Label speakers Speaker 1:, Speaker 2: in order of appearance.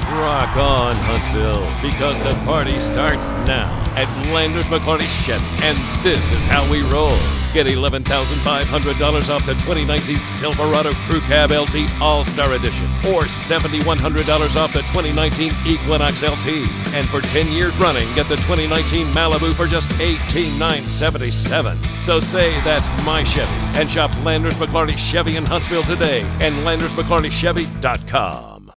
Speaker 1: Rock on, Huntsville, because the party starts now at Landers McLarty Chevy, and this is how we roll. Get $11,500 off the 2019 Silverado Crew Cab LT Allstar Edition, or $7,100 off the 2019 Equinox LT. And for 10 years running, get the 2019 Malibu for just $18,977. So say that's my Chevy, and shop Landers McLarty Chevy in Huntsville today and LandersMcLartyChevy.com.